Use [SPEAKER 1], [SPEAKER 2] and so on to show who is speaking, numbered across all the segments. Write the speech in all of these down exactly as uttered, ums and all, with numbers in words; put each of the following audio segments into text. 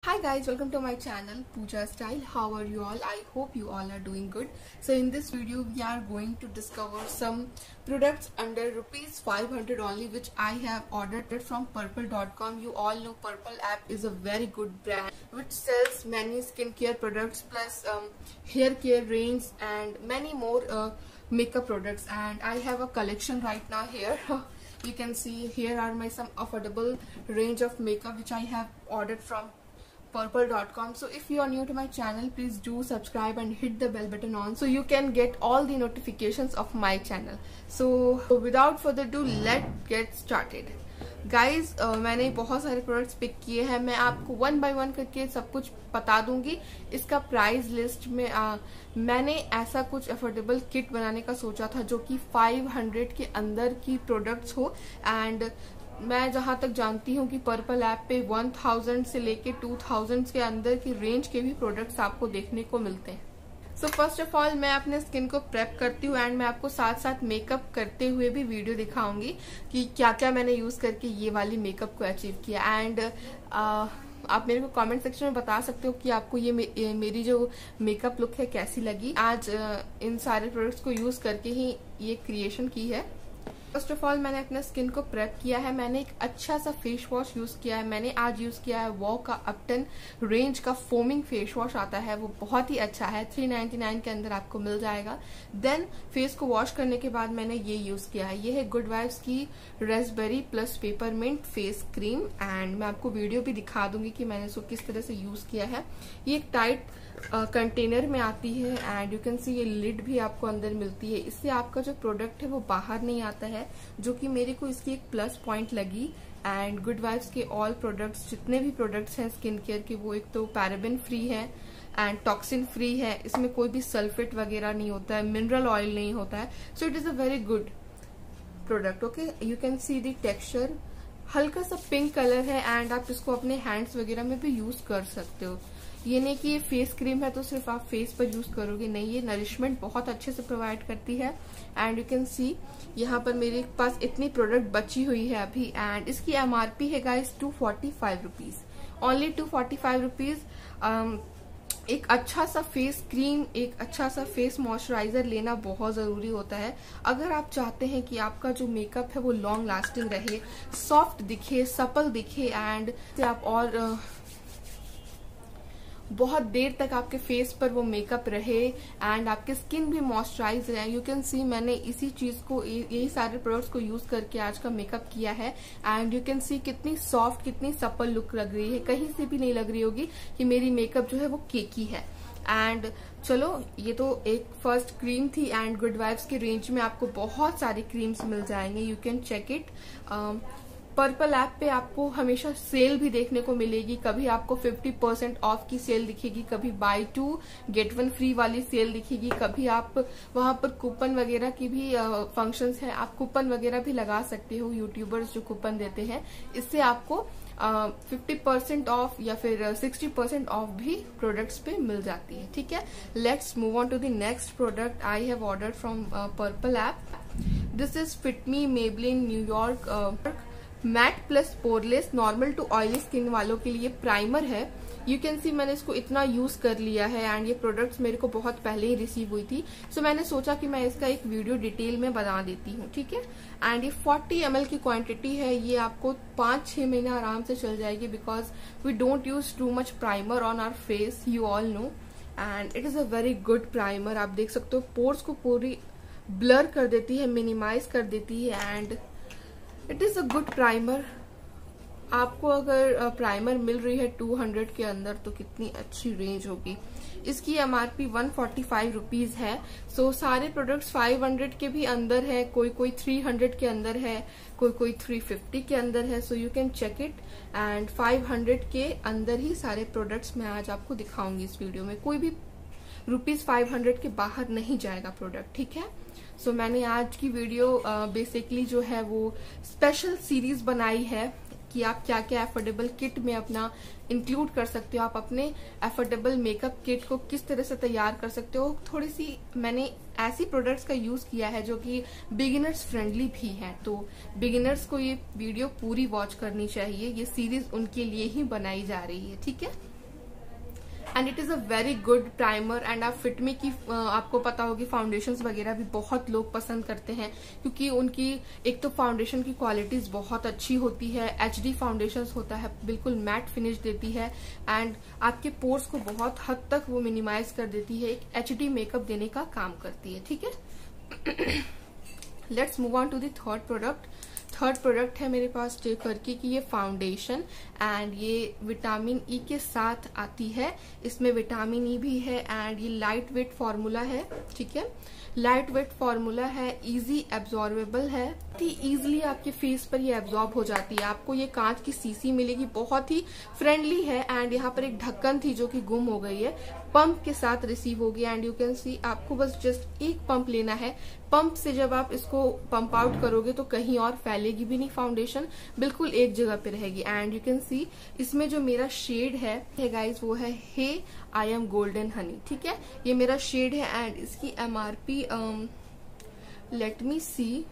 [SPEAKER 1] Hi guys, welcome to my channel Pooja Style. How are you all? I hope you all are doing good. So in this video we are going to discover some products under rupees five hundred only, which I have ordered from purple dot com. You all know Purple app is a very good brand which sells many skincare products plus um, hair care range and many more uh, makeup products, and I have a collection right now here. You can see here are my some affordable range of makeup which I have ordered from purple dot com. So if you are new to my channel, please do subscribe and hit the bell button on so you can get all the notifications of my channel. So without further ado, let's get started. Guys uh, मैंने बहुत सारे products pick किए हैं. मैं आपको one by one करके सब कुछ बता दूंगी. इसका प्राइस लिस्ट में uh, मैंने ऐसा कुछ अफोर्डेबल किट बनाने का सोचा था जो कि फाइव हंड्रेड के अंदर की प्रोडक्ट्स हो. एंड मैं जहां तक जानती हूं कि पर्पल ऐप पे वन थाउजेंड से लेके टू थाउजेंड के अंदर की रेंज के भी प्रोडक्ट्स आपको देखने को मिलते हैं. सो फर्स्ट ऑफ ऑल मैं अपने स्किन को प्रेप करती हूँ एंड मैं आपको साथ साथ मेकअप करते हुए भी वीडियो दिखाऊंगी कि क्या क्या मैंने यूज करके ये वाली मेकअप को अचीव किया. एंड आप मेरे को कमेंट सेक्शन में बता सकते हो कि आपको ये, मे, ये मेरी जो मेकअप लुक है कैसी लगी. आज uh, इन सारे प्रोडक्ट्स को यूज करके ही ये क्रिएशन की है. फर्स्ट ऑफ ऑल मैंने अपने स्किन को प्रेप किया है. मैंने एक अच्छा सा फेस वॉश यूज किया है. मैंने आज यूज किया है वो का अपटन रेंज का फोमिंग फेस वॉश आता है, वो बहुत ही अच्छा है. थ्री नाइन्टी नाइन के अंदर आपको मिल जाएगा. देन फेस को वॉश करने के बाद मैंने ये यूज किया है. ये है गुड वाइब्स की raspberry plus peppermint face cream. And मैं आपको वीडियो भी दिखा दूंगी कि मैंने इसको किस तरह से यूज किया है. ये एक टाइट कंटेनर uh, में आती है एंड यू कैन सी ये लिड भी आपको अंदर मिलती है. इससे आपका जो प्रोडक्ट है वो बाहर नहीं आता है, जो कि मेरे को इसकी एक प्लस पॉइंट लगी. एंड गुड वाइब्स के ऑल प्रोडक्ट्स, जितने भी प्रोडक्ट्स हैं स्किन केयर के, वो एक तो पैराबेन फ्री है एंड टॉक्सिन फ्री है. इसमें कोई भी सल्फेट वगैरह नहीं होता है, मिनरल ऑयल नहीं होता है. So it is a very good product. Okay, you can see the texture, हल्का सा पिंक कलर है एंड आप इसको अपने हैंड्स वगैरह में भी यूज कर सकते हो. ये नहीं कि ये फेस क्रीम है तो सिर्फ आप फेस पर यूज करोगे, नहीं, ये नरिशमेंट बहुत अच्छे से प्रोवाइड करती है. एंड यू कैन सी यहाँ पर मेरे पास इतनी प्रोडक्ट बची हुई है अभी. एंड इसकी एमआरपी है guys two forty five rupees, only two forty five rupees. एक अच्छा सा फेस क्रीम, एक अच्छा सा फेस मॉइस्चराइजर लेना बहुत जरूरी होता है अगर आप चाहते हैं कि आपका जो मेकअप है वो लॉन्ग लास्टिंग रहे, सॉफ्ट दिखे, सपल दिखे एंड आप और uh, बहुत देर तक आपके फेस पर वो मेकअप रहे एंड आपकी स्किन भी मॉइस्चराइज रहे. यू कैन सी मैंने इसी चीज को, यही सारे प्रोडक्ट्स को यूज करके आज का मेकअप किया है. एंड यू कैन सी कितनी सॉफ्ट, कितनी सपल लुक लग रही है. कहीं से भी नहीं लग रही होगी कि मेरी मेकअप जो है वो केकी है. एंड चलो, ये तो एक फर्स्ट क्रीम थी. एंड गुड वाइब्स की रेंज में आपको बहुत सारी क्रीम्स मिल जाएंगे. You can check it. Purplle app पे आपको हमेशा सेल भी देखने को मिलेगी. कभी आपको फिफ्टी परसेंट ऑफ की सेल दिखेगी, कभी buy two get one free वाली सेल दिखेगी, कभी आप वहां पर कूपन वगैरह की भी फंक्शंस है, आप कूपन वगैरह भी लगा सकते हो. यूट्यूबर्स जो कूपन देते हैं, इससे आपको फिफ्टी परसेंट ऑफ या फिर सिक्सटी परसेंट ऑफ भी प्रोडक्ट्स पे मिल जाती है. ठीक है, let's move on to the next product I have order from Purplle app. This is Fit Me Maybelline New York matte plus poreless normal to oily skin वालों के लिए प्राइमर है. यू कैन सी मैंने इसको इतना यूज कर लिया है एंड ये प्रोडक्ट्स मेरे को बहुत पहले ही रिसीव हुई थी. सो so मैंने सोचा कि मैं इसका एक वीडियो डिटेल में बना देती हूँ. ठीक है, एंड ये फोर्टी एम एल की क्वांटिटी है. ये आपको पांच छह महीने आराम से चल जाएगी because we don't use too much primer on our face, you all know. And it is a very good primer. आप देख सकते हो पोर्स को पूरी ब्लर कर देती है, मिनिमाइज कर देती है and it is a good primer. आपको अगर प्राइमर मिल रही है टू हंड्रेड के अंदर तो कितनी अच्छी रेंज होगी. इसकी MRP one forty five rupees है. सो so, सारे प्रोडक्ट्स फाइव हंड्रेड के भी अंदर है, कोई कोई थ्री हंड्रेड के अंदर है, कोई कोई थ्री फिफ्टी के अंदर है. So you can check it. And five hundred के अंदर ही सारे प्रोडक्ट्स मैं आज आपको दिखाऊंगी इस वीडियो में. कोई भी रुपीज फाइव हंड्रेड के बाहर नहीं जाएगा प्रोडक्ट. ठीक है, सो so, मैंने आज की वीडियो बेसिकली uh, जो है वो स्पेशल सीरीज बनाई है कि आप क्या क्या अफोर्डेबल किट में अपना इंक्लूड कर सकते हो. आप अपने अफोर्डेबल मेकअप किट को किस तरह से तैयार कर सकते हो. थोड़ी सी मैंने ऐसी प्रोडक्ट्स का यूज किया है जो कि बिगिनर्स फ्रेंडली भी हैं, तो बिगिनर्स को ये वीडियो पूरी वॉच करनी चाहिए. ये सीरीज उनके लिए ही बनाई जा रही है. ठीक है, and it is a very good primer. And आप फिटमी की uh, आपको पता होगी फाउंडेशंस वगैरह भी बहुत लोग पसंद करते हैं, क्योंकि उनकी एक तो फाउंडेशन की क्वालिटीज बहुत अच्छी होती है, एचडी फाउंडेशंस होता है, बिल्कुल मैट फिनिश देती है एंड आपके पोर्स को बहुत हद तक वो मिनिमाइज कर देती है, एक एचडी मेकअप देने का काम करती है। ठीक है, let's move on to the third product. Third product है मेरे पास स्टे करके की ये फाउंडेशन, एंड ये विटामिन ई के साथ आती है। इसमें विटामिन ई भी है एंड ये लाइट वेट फॉर्मूला है। ठीक है, लाइट वेट फॉर्मूला है, इजी एब्जॉर्बेबल है, इजीली आपके फेस पर ये एब्जॉर्ब हो जाती है। आपको ये कांच की सीसी मिलेगी, बहुत ही फ्रेंडली है एंड यहाँ पर एक ढक्कन थी जो कि गुम हो गई है, पंप के साथ रिसीव होगी। एंड यू कैन सी आपको बस जस्ट एक पंप लेना है। पंप से जब आप इसको पंप आउट करोगे तो कहीं और फैलेगी भी नहीं फाउंडेशन, बिल्कुल एक जगह पे रहेगी। एंड यू कैन सी इसमें जो मेरा शेड है गाइस वो है hey I am golden honey. ठीक है, ये मेरा शेड है एंड इसकी MRP let me see,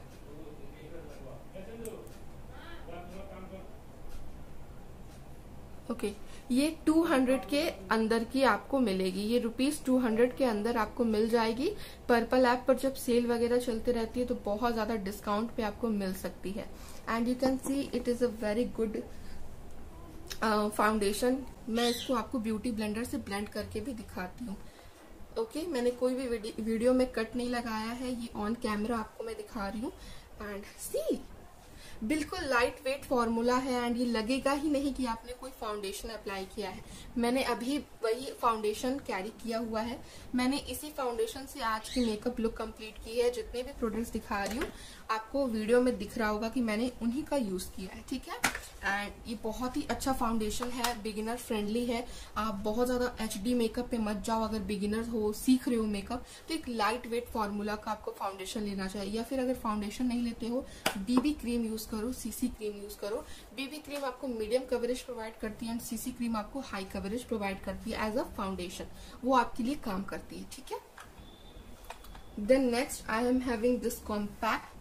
[SPEAKER 1] okay okay, ये टू हंड्रेड के अंदर की आपको मिलेगी, ये रुपीज टू हंड्रेड के अंदर आपको मिल जाएगी। पर्पल ऐप पर जब सेल वगैरह चलती रहती है तो बहुत ज्यादा डिस्काउंट पे आपको मिल सकती है। And you can see it is a very good foundation. मैं इसको आपको ब्यूटी ब्लेंडर से ब्लेंड करके भी दिखाती हूँ। ओके okay, मैंने कोई भी वीडियो में कट नहीं लगाया है, ये ऑन कैमरा आपको मैं दिखा रही हूँ। एंड सी बिल्कुल लाइट वेट फॉर्मूला है एंड ये लगेगा ही नहीं कि आपने कोई फाउंडेशन अप्लाई किया है। मैंने अभी वही फाउंडेशन कैरी किया हुआ है, मैंने इसी फाउंडेशन से आज की मेकअप लुक कंप्लीट की है। जितने भी प्रोडक्ट्स दिखा रही हूँ आपको वीडियो में दिख रहा होगा कि मैंने उन्हीं का यूज किया है। ठीक है, एंड ये बहुत ही अच्छा फाउंडेशन है, बिगिनर फ्रेंडली है। आप बहुत ज्यादा एचडी मेकअप पे मत जाओ, अगर बिगिनर हो, सीख रहे हो मेकअप, तो एक लाइट वेट फॉर्मूला का आपको फाउंडेशन लेना चाहिए। या फिर अगर फाउंडेशन नहीं लेते हो, बीबी क्रीम यूज करो, सीसी क्रीम यूज करो। बीबी क्रीम आपको मीडियम कवरेज प्रोवाइड करती है एंड सीसी क्रीम आपको हाई कवरेज प्रोवाइड करती है एज अ फाउंडेशन, वो आपके लिए काम करती है। ठीक है, then next I am having this compact.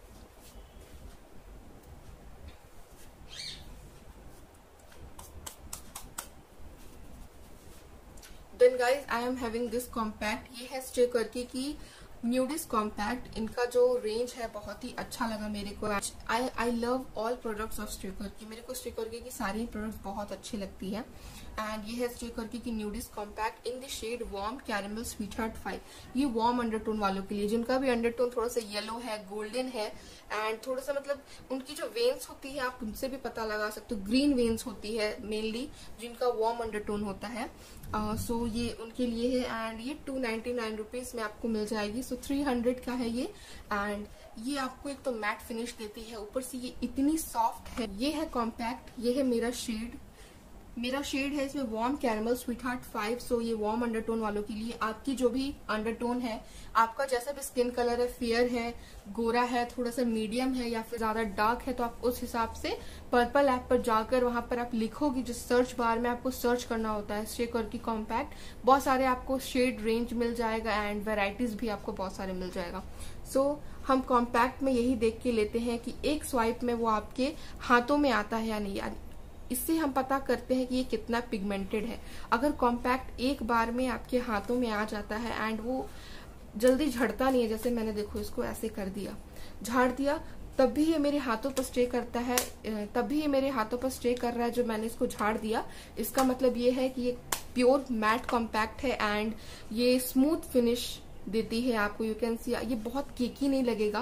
[SPEAKER 1] Then guys I am having this compact, ये है स्टे करके की न्यूडिस कॉम्पैक्ट। इनका जो रेंज है बहुत ही अच्छा लगा मेरे को। I I love all products of Stay Quirky, मेरे को स्टे करके की सारी प्रोडक्ट्स बहुत अच्छी लगती है। एंड ये है स्टे करके की nudies compact in the shade warm caramel sweetheart five. ये वार्म अंडरटोन वालों के लिए, जिनका भी अंडरटोन थोड़ा सा येलो है, गोल्डन है एंड थोड़ा सा मतलब उनकी जो वेन्स होती है आप उनसे भी पता लगा सकते हो, ग्रीन वेन्स होती है मेनली, जिनका वार्म अंडरटोन होता है। सो uh, so ये उनके लिए है एंड ये टू नाइन्टी नाइन रुपीज में आपको मिल जाएगी। सो थ्री हंड्रेड का है ये एंड ये आपको एक तो मैट फिनिश देती है, ऊपर से ये इतनी सॉफ्ट है। ये है कॉम्पैक्ट, ये है मेरा शेड, मेरा शेड है इसमें warm caramel sweetheart five. So ये वार्म अंडरटोन वालों के लिए, आपकी जो भी अंडरटोन है, आपका जैसा भी स्किन कलर है, फेयर है, गोरा है, थोड़ा सा मीडियम है या फिर ज्यादा डार्क है, तो आप उस हिसाब से पर्पल ऐप पर जाकर वहां पर आप लिखोगे, जिस सर्च बार में आपको सर्च करना होता है स्टे करके कॉम्पैक्ट, बहुत सारे आपको शेड रेंज मिल जाएगा एंड वेराइटीज भी आपको बहुत सारे मिल जाएगा। सो so, हम कॉम्पैक्ट में यही देख के लेते हैं कि एक स्वाइप में वो आपके हाथों में आता है या नहीं, इससे हम पता करते हैं कि ये कितना पिगमेंटेड है। अगर कॉम्पैक्ट एक बार में आपके हाथों में आ जाता है एंड वो जल्दी झड़ता नहीं है, जैसे मैंने देखो इसको ऐसे कर दिया, झाड़ दिया, तब भी ये मेरे हाथों पर स्टे करता है, तब भी ये मेरे हाथों पर स्टे कर रहा है जो मैंने इसको झाड़ दिया। इसका मतलब ये है कि ये प्योर मैट कॉम्पैक्ट है एंड ये स्मूथ फिनिश देती है आपको। यू कैन सी ये बहुत केकी नहीं लगेगा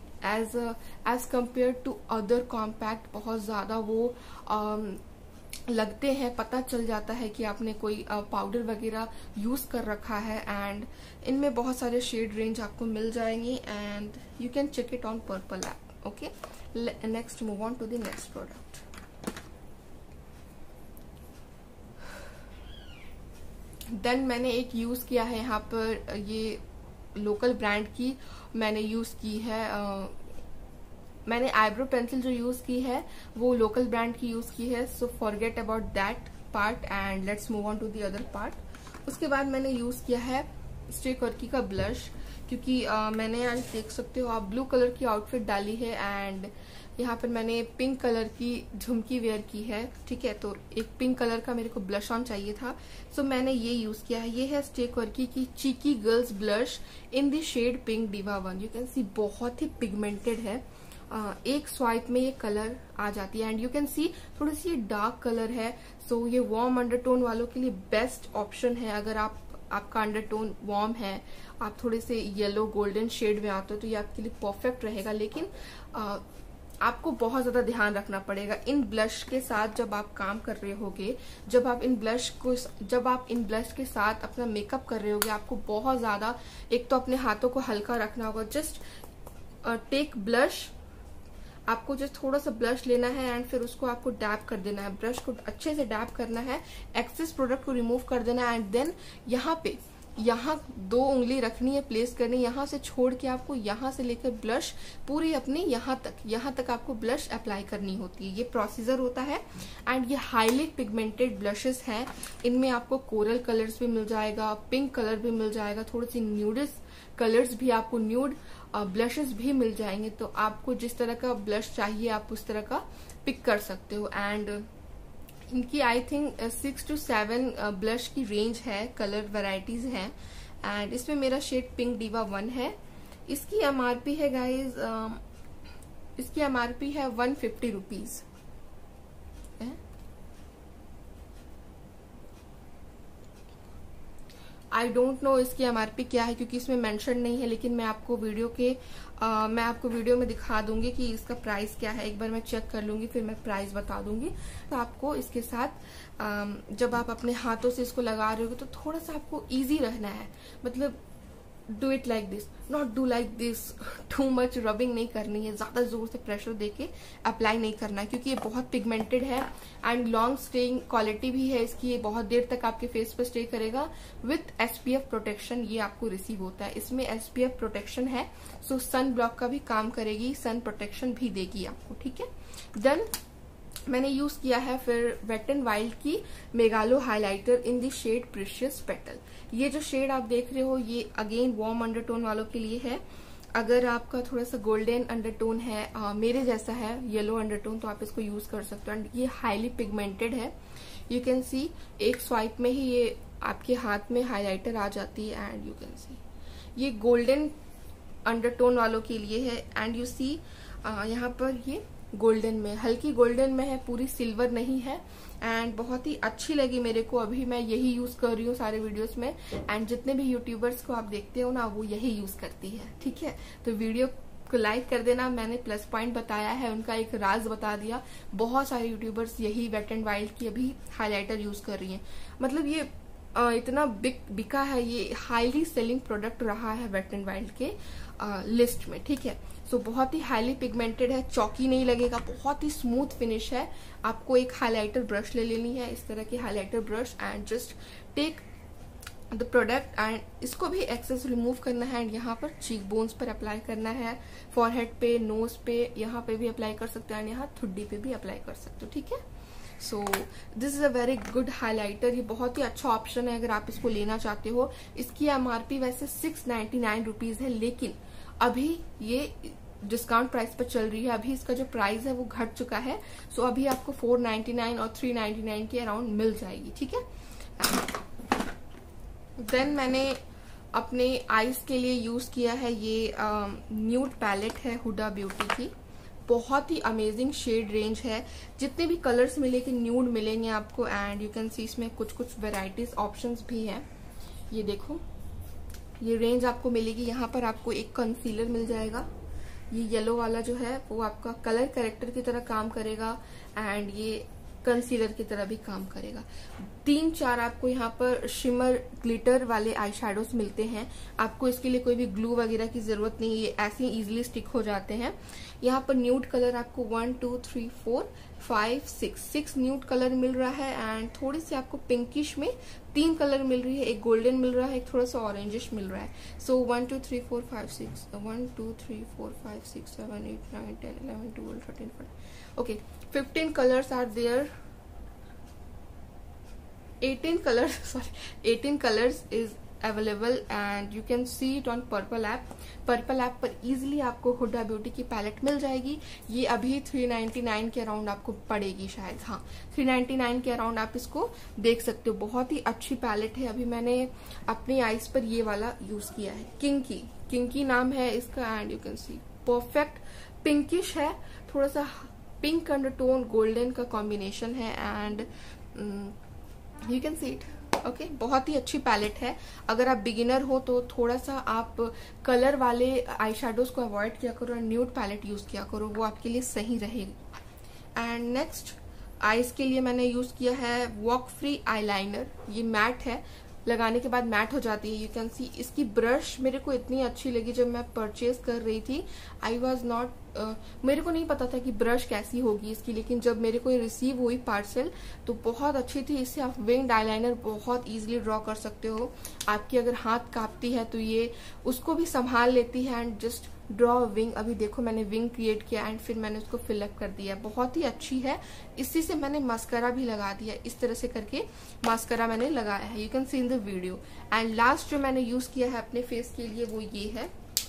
[SPEAKER 1] as as compare to other compact, बहुत ज्यादा वो um, लगते हैं, पता चल जाता है कि आपने कोई पाउडर uh, वगैरह यूज कर रखा है। एंड इनमें बहुत सारे शेड रेंज आपको मिल जाएंगे and you can check it on Purplle app. Okay, next move on to the next product. Then मैंने एक यूज किया है यहाँ पर, ये लोकल ब्रांड की मैंने यूज की है। uh, मैंने आईब्रो पेंसिल जो यूज की है वो लोकल ब्रांड की यूज की है। So forget about that part and let's move on to the other part. उसके बाद मैंने यूज किया है स्टे करकी का ब्लश, क्योंकि uh, मैंने आज देख सकते हो आप ब्लू कलर की आउटफिट डाली है एंड यहाँ पर मैंने पिंक कलर की झुमकी वेयर की है, ठीक है। तो एक पिंक कलर का मेरे को ब्लश ऑन चाहिए था, सो मैंने ये यूज किया है। ये है स्टे क्वर्की की cheeky girls blush in the shade pink diva one. You can see बहुत ही पिगमेंटेड है, uh, एक स्वाइप में ये कलर आ जाती है एंड यू कैन सी थोड़ी सी डार्क कलर है। सो so, ये वार्म अंडरटोन वालों के लिए बेस्ट ऑप्शन है। अगर आप आपका अंडरटोन वार्म है, आप थोड़े से येलो गोल्डन शेड में आते हो तो ये आपके लिए परफेक्ट रहेगा। लेकिन uh, आपको बहुत ज्यादा ध्यान रखना पड़ेगा इन ब्लश के साथ जब आप काम कर रहे होगे, जब आप इन ब्लश को जब आप इन ब्लश के साथ अपना मेकअप कर रहे होगे, आपको बहुत ज्यादा एक तो अपने हाथों को हल्का रखना होगा। जस्ट टेक ब्लश, आपको जस्ट थोड़ा सा ब्लश लेना है एंड फिर उसको आपको डैप कर देना है, ब्रश को अच्छे से डैप करना है, एक्सेस प्रोडक्ट को रिमूव कर देना है एंड देन यहाँ पे यहाँ दो उंगली रखनी है, प्लेस करनी है, यहाँ से छोड़ के आपको यहाँ से लेकर ब्लश पूरी अपनी यहाँ तक यहाँ तक आपको ब्लश अप्लाई करनी होती है। ये प्रोसीजर होता है एंड ये हाईली पिगमेंटेड ब्लशेस हैं। इनमें आपको कोरल कलर्स भी मिल जाएगा, पिंक कलर भी मिल जाएगा, थोड़ी सी न्यूडिस कलर्स भी, आपको न्यूड ब्लशेस भी मिल जाएंगे। तो आपको जिस तरह का ब्लश चाहिए आप उस तरह का पिक कर सकते हो। एंड इनकी I think six to seven blush की रेंज है, कलर वैरायटीज हैं एंड इसमें मेरा शेड पिंक डिवा वन है। इसकी एमआरपी है गाइज, इसकी एमआरपी है one fifty rupees. I don't know इसकी एमआरपी क्या है क्योंकि इसमें मेंशन नहीं है, लेकिन मैं आपको वीडियो के आ, मैं आपको वीडियो में दिखा दूंगी कि इसका प्राइस क्या है। एक बार मैं चेक कर लूंगी फिर मैं प्राइस बता दूंगी। तो आपको इसके साथ आ, जब आप अपने हाथों से इसको लगा रहे हो तो थोड़ा सा आपको इजी रहना है, मतलब do it like this, not do like this, too much rubbing नहीं करनी है, ज्यादा जोर से प्रेशर देके अप्लाई नहीं करना है क्योंकि ये बहुत पिगमेंटेड है एंड लॉन्ग स्टेइंग क्वालिटी भी है इसकी। ये बहुत देर तक आपके फेस पर स्टे करेगा विथ एसपीएफ प्रोटेक्शन, ये आपको रिसीव होता है। इसमें एसपीएफ प्रोटेक्शन है, सो सन ब्लॉक का भी काम करेगी, सन प्रोटेक्शन भी देगी आपको, ठीक है। देन मैंने यूज किया है फिर वेट एंड वाइल्ड की MegaGlo highlighter in the shade precious petal. ये जो शेड आप देख रहे हो ये अगेन वार्म अंडरटोन वालों के लिए है। अगर आपका थोड़ा सा गोल्डन अंडरटोन है, आ, मेरे जैसा है येलो अंडरटोन, तो आप इसको यूज कर सकते हो एंड ये हाईली पिगमेंटेड है। यू कैन सी एक स्वाइप में ही ये आपके हाथ में हाइलाइटर आ जाती है एंड यू कैन सी ये गोल्डन अंडरटोन वालों के लिए है एंड यू सी यहाँ पर ये गोल्डन में, हल्की गोल्डन में है, पूरी सिल्वर नहीं है एंड बहुत ही अच्छी लगी मेरे को। अभी मैं यही यूज कर रही हूँ सारे वीडियोस में एंड जितने भी यूट्यूबर्स को आप देखते हो ना वो यही यूज करती है, ठीक है। तो वीडियो को लाइक कर देना, मैंने प्लस पॉइंट बताया है, उनका एक राज बता दिया। बहुत सारे यूट्यूबर्स यही वेट एंड वाइल्ड की अभी हाइलाइटर यूज कर रही है, मतलब ये आ, इतना बिक बिका है, ये हाईली सेलिंग प्रोडक्ट रहा है वेट एंड वाइल्ड के आ, लिस्ट में, ठीक है। सो so, बहुत ही हाईली पिगमेंटेड है, चौकी नहीं लगेगा, बहुत ही स्मूथ फिनिश है। आपको एक हाइलाइटर ब्रश ले लेनी है, इस तरह की highlighter brush and just take the product and इसको भी एक्सेस रिमूव करना है एंड यहाँ पर चीक बोन्स पर अप्लाई करना है, फॉरहेड पे, नोज पे, यहाँ पे भी अप्लाई कर सकते हो एंड यहाँ ठुड्डी पे भी अप्लाई कर सकते हो, ठीक है। So this is a very good highlighter, ये बहुत ही अच्छा ऑप्शन है अगर आप इसको लेना चाहते हो। इसकी एमआरपी वैसे सिक्स नाइन्टी नाइन रुपीज है, लेकिन अभी ये डिस्काउंट प्राइस पर चल रही है, अभी इसका जो प्राइस है वो घट चुका है। सो so, अभी आपको फोर नाइन्टी नाइन और थ्री नाइन्टी नाइन के अराउंड मिल जाएगी, ठीक है। देन मैंने अपने आईज के लिए यूज किया है ये न्यूड पैलेट है हुडा ब्यूटी की, बहुत ही अमेजिंग शेड रेंज है। जितने भी कलर्स मिलेंगे न्यूड मिलेंगे आपको एंड यू कैन सी इसमें कुछ कुछ वेराइटीज ऑप्शंस भी हैं। ये देखो ये रेंज आपको मिलेगी, यहाँ पर आपको एक कंसीलर मिल जाएगा, ये येलो वाला जो है वो आपका कलर करेक्टर की तरह काम करेगा एंड ये कंसीलर की तरह भी काम करेगा। तीन चार आपको यहाँ पर शिमर ग्लिटर वाले आई शेडोज मिलते हैं, आपको इसके लिए कोई भी ग्लू वगैरह की जरूरत नहीं है, ये ऐसे ही इजिली स्टिक हो जाते हैं। यहाँ पर न्यूड कलर आपको one two three four five six six nude colour मिल रहा है एंड थोड़ी सी आपको पिंकिश में तीन कलर मिल रही है, एक गोल्डन मिल रहा है, एक थोड़ा सा ऑरेंजिश मिल रहा है। So one two three four five six one two three four five six seven eight nine ten eleven twelve thirteen fourteen okay fifteen colours are there, eighteen colours sorry eighteen colours is available and you can see it on Purplle app. Purplle app पर easily आपको Huda Beauty की palette मिल जाएगी। ये अभी three ninety nine के around आपको पड़ेगी शायद, हाँ थ्री नाइन्टी नाइन के अराउंड आप इसको देख सकते हो। बहुत ही अच्छी पैलेट है। अभी मैंने अपनी आईज पर ये वाला यूज किया है, किंकी किंकी नाम है इसका and you can see perfect pinkish है, थोड़ा सा पिंक अंडरटोन गोल्डन का कॉम्बिनेशन है and you can see it. Okay, बहुत ही अच्छी पैलेट है। अगर आप बिगिनर हो तो थोड़ा सा आप कलर वाले आई शेडोज को अवॉइड किया करो और न्यूड पैलेट यूज किया करो, वो आपके लिए सही रहेगी। एंड नेक्स्ट आईज के लिए मैंने यूज किया है वॉक फ्री आईलाइनर। ये मैट है, लगाने के बाद मैट हो जाती है। यू कैन सी इसकी ब्रश मेरे को इतनी अच्छी लगी जब मैं परचेज कर रही थी। आई वॉज नॉट मेरे को नहीं पता था कि ब्रश कैसी होगी इसकी, लेकिन जब मेरे को रिसीव हुई पार्सल तो बहुत अच्छी थी। इससे आप विंग्ड आईलाइनर बहुत इजीली ड्रॉ कर सकते हो। आपकी अगर हाथ कांपती है तो ये उसको भी संभाल लेती है एंड जस्ट ड्रॉ विंग। अभी देखो मैंने विंग क्रिएट किया एंड फिर मैंने उसको फिलअप कर दिया। बहुत ही अच्छी है। इसी से मैंने मास्कारा भी लगा दिया, इस तरह से करके मास्कारा मैंने लगाया है, you can see in the video. And last जो मैंने यूज किया है अपने फेस के लिए वो ये है।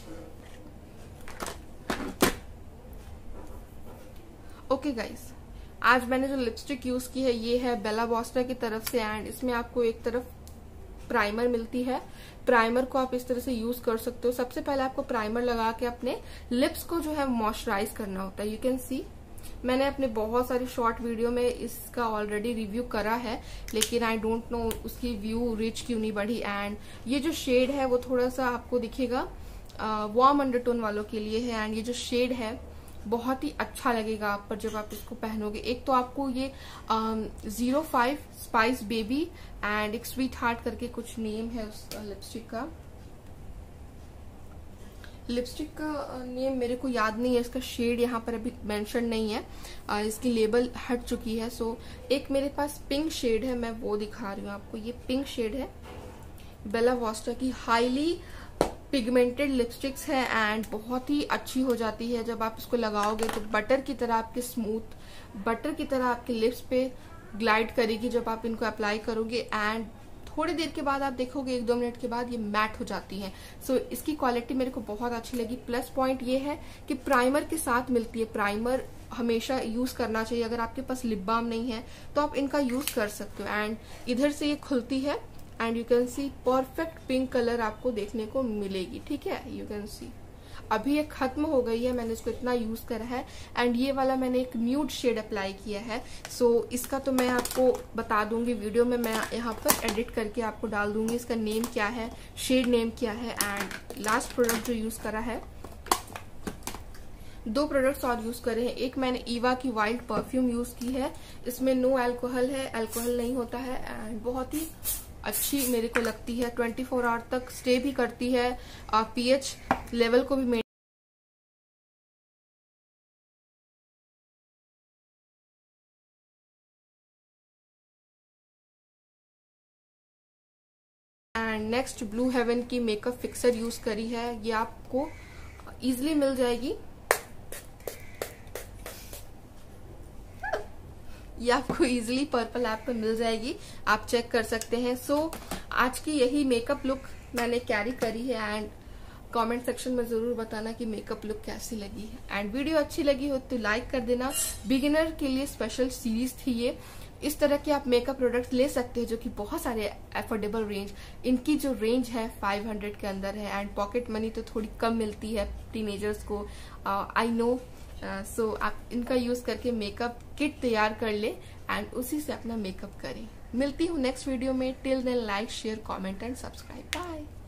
[SPEAKER 1] ओके okay गाइस, आज मैंने जो लिपस्टिक यूज की है ये है बेला बॉस्टा की तरफ से एंड इसमें आपको एक तरफ प्राइमर मिलती है। प्राइमर को आप इस तरह से यूज कर सकते हो। सबसे पहले आपको प्राइमर लगा के अपने लिप्स को जो है मॉइस्चराइज करना होता है। यू कैन सी मैंने अपने बहुत सारी शॉर्ट वीडियो में इसका ऑलरेडी रिव्यू करा है, लेकिन आई डोंट नो उसकी व्यू रिच क्यों नहीं बढ़ी। एंड ये जो शेड है वो थोड़ा सा आपको दिखेगा वार्म अंडरटोन वालों के लिए है एंड ये जो शेड है बहुत ही अच्छा लगेगा आप पर जब आप इसको पहनोगे। एक तो आपको ये zero five spice baby and एक स्वीट हार्ट करके कुछ नेम है उस लिपस्टिक का। लिपस्टिक का नेम मेरे को याद नहीं है, इसका शेड यहाँ पर अभी मेंशन नहीं है, आ, इसकी लेबल हट चुकी है। सो एक मेरे पास पिंक शेड है, मैं वो दिखा रही हूँ आपको। ये पिंक शेड है, बेला वॉस्टा की हाईली पिगमेंटेड लिपस्टिक्स है एंड बहुत ही अच्छी हो जाती है जब आप इसको लगाओगे तो बटर की तरह आपके स्मूथ बटर की तरह आपके लिप्स पे ग्लाइड करेगी जब आप इनको अप्लाई करोगे। एंड थोड़ी देर के बाद आप देखोगे एक दो मिनट के बाद ये मैट हो जाती है। सो so, इसकी क्वालिटी मेरे को बहुत अच्छी लगी। प्लस पॉइंट ये है कि प्राइमर के साथ मिलती है। प्राइमर हमेशा यूज करना चाहिए। अगर आपके पास लिप बाम नहीं है तो आप इनका यूज कर सकते हो। एंड इधर से ये खुलती है and you can see perfect pink colour आपको देखने को मिलेगी। ठीक है, यू कैन सी अभी ये खत्म हो गई है, मैंने इसको इतना यूज करा है। एंड ये वाला मैंने एक न्यूड शेड अप्लाई किया है। सो so, इसका तो मैं आपको बता दूंगी वीडियो में, मैं यहाँ पर एडिट करके आपको डाल दूंगी इसका नेम क्या है, शेड नेम क्या है। एंड लास्ट प्रोडक्ट जो यूज करा है, दो प्रोडक्ट्स और यूज करे हैं। एक मैंने ईवा की वाइल्ड परफ्यूम यूज की है, इसमें नो अल्कोहल है, अल्कोहल नहीं होता है एंड बहुत ही अच्छी मेरे को लगती है। ट्वेंटी फोर आवर तक स्टे भी करती है, पीएच लेवल को भी एंड नेक्स्ट ब्लू हेवन की मेकअप फिक्सर यूज करी है, ये आपको इजीली मिल जाएगी। ये आपको इजीली पर्पल ऐप पे मिल जाएगी, आप चेक कर सकते हैं। सो so, आज की यही मेकअप लुक मैंने कैरी करी है एंड कमेंट सेक्शन में जरूर बताना कि मेकअप लुक कैसी लगी है। एंड वीडियो अच्छी लगी हो तो लाइक कर देना। बिगिनर के लिए स्पेशल सीरीज थी ये। इस तरह के आप मेकअप प्रोडक्ट्स ले सकते हैं जो कि बहुत सारे अफोर्डेबल रेंज, इनकी जो रेंज है फाइव हंड्रेड के अंदर है एंड पॉकेट मनी तो थोड़ी कम मिलती है टीनेजर्स को, I know. So uh, so, आप इनका यूज करके मेकअप किट तैयार कर ले एंड उसी से अपना मेकअप करें। मिलती हूँ नेक्स्ट वीडियो में। Till then like share comment and subscribe. Bye.